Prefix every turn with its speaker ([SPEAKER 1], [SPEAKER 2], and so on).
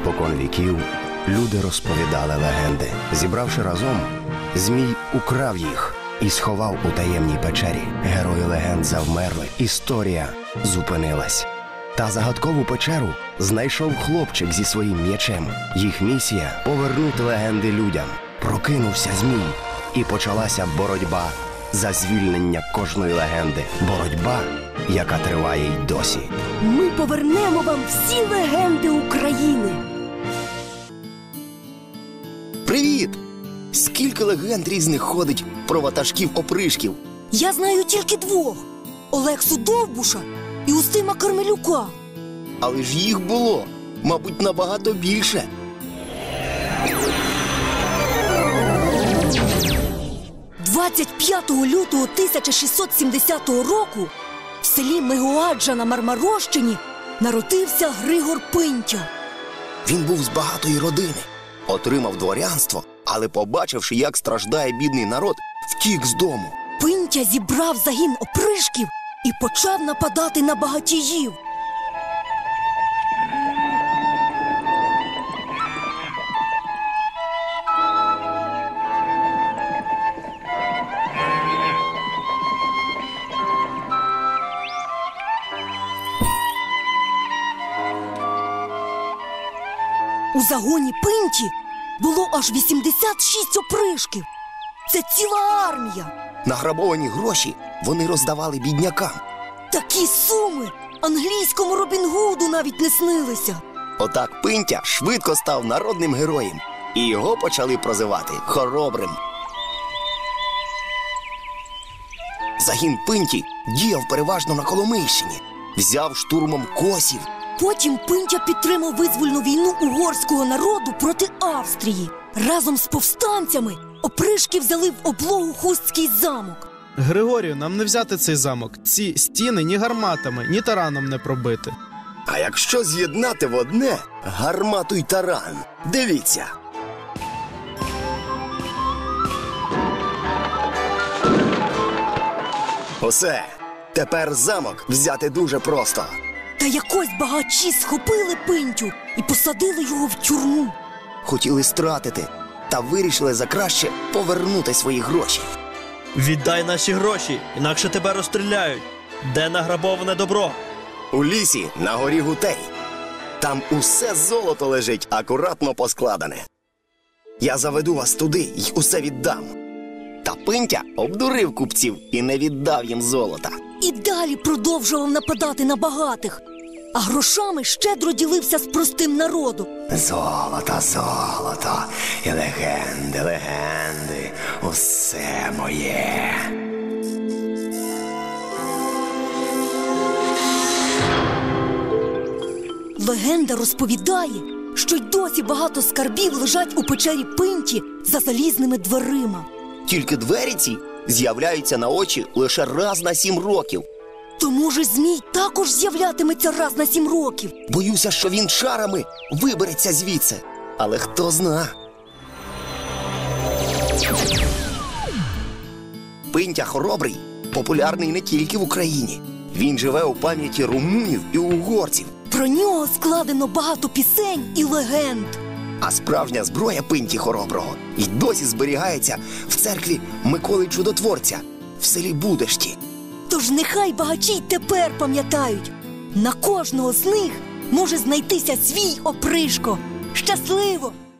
[SPEAKER 1] Спокон віків люди розповідали легенди. Зібравши разом, Змій украв їх і сховав у таємній печері. Герої легенд завмерли, історія зупинилась. Та загадкову печеру знайшов хлопчик зі своїм м'ячем. Їх місія – повернути легенди людям. Прокинувся Змій, і почалася боротьба за звільнення кожної легенди. Боротьба, яка триває й досі.
[SPEAKER 2] Ми повернемо вам всі легенди України.
[SPEAKER 3] Привіт! Скільки легенд різних ходить про ватажків-опришків?
[SPEAKER 2] Я знаю тільки двох – Олексу Довбуша і Устима Кармелюка.
[SPEAKER 3] Але ж їх було, мабуть, набагато більше.
[SPEAKER 2] – 25 лютого 1670 року в селі Мигоаджа на Мармарощині народився Григор Пинтя.
[SPEAKER 3] Він був з багатої родини, отримав дворянство, але, побачивши, як страждає бідний народ, втік з дому.
[SPEAKER 2] Пинтя зібрав загін опришків і почав нападати на багатіїв. У загоні Пинті було аж 86 опришків. Це ціла армія.
[SPEAKER 3] Награбовані гроші вони роздавали біднякам.
[SPEAKER 2] Такі суми англійському Робін Гуду навіть не снилися.
[SPEAKER 3] Отак Пинтя швидко став народним героєм, і його почали прозивати Хоробрим. Загін Пинті діяв переважно на Коломийщині, взяв штурмом Косів.
[SPEAKER 2] Потім Пинтя підтримав визвольну війну угорського народу проти Австрії. Разом з повстанцями опришки взяли в облогу Хустський замок.
[SPEAKER 4] Григорію, нам не взяти цей замок. Ці стіни ні гарматами, ні тараном не пробити.
[SPEAKER 3] А якщо з'єднати в одне гармату й таран? Дивіться. Усе. Тепер замок взяти дуже просто.
[SPEAKER 2] Та якось багачі схопили Пинтю і посадили його в тюрму.
[SPEAKER 3] Хотіли стратити, та вирішили за краще повернути свої гроші.
[SPEAKER 5] Віддай наші гроші, інакше тебе розстріляють. Де награбоване добро?
[SPEAKER 3] У лісі на горі Гутей. Там усе золото лежить, акуратно поскладене. Я заведу вас туди й усе віддам. Та Пинтя обдурив купців і не віддав їм золота.
[SPEAKER 2] І далі продовжував нападати на багатих, а грошами щедро ділився з простим народом.
[SPEAKER 1] Золото, золото і легенди, легенди, усе моє.
[SPEAKER 2] Легенда розповідає, що й досі багато скарбів лежать у печері Пинті за залізними дверима.
[SPEAKER 3] Тільки двері ці з'являються на очі лише раз на 7 років.
[SPEAKER 2] Тому ж Змій також з'являтиметься раз на 7 років.
[SPEAKER 3] Боюся, що він чарами вибереться звідси. Але хто зна. Пинтя Хоробрий популярний не тільки в Україні. Він живе у пам'яті румунів і угорців.
[SPEAKER 2] Про нього складено багато пісень і легенд.
[SPEAKER 3] А справжня зброя Пинті Хороброго й досі зберігається в церкві Миколи Чудотворця в селі Будешті.
[SPEAKER 2] Тож нехай багачі й тепер пам'ятають, на кожного з них може знайтися свій опришко. Щасливо!